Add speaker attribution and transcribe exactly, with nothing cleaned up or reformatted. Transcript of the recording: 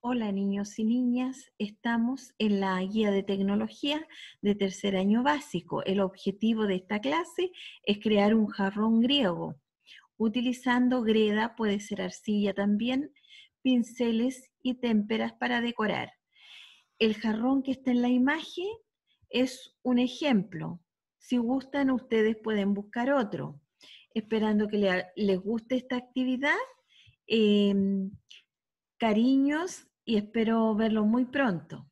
Speaker 1: Hola niños y niñas, estamos en la guía de tecnología de tercer año básico. El objetivo de esta clase es crear un jarrón griego, utilizando greda, puede ser arcilla también, pinceles y témperas para decorar. El jarrón que está en la imagen es un ejemplo. Si gustan, ustedes pueden buscar otro. Esperando que le- les guste esta actividad. Eh, Cariños y espero verlos muy pronto.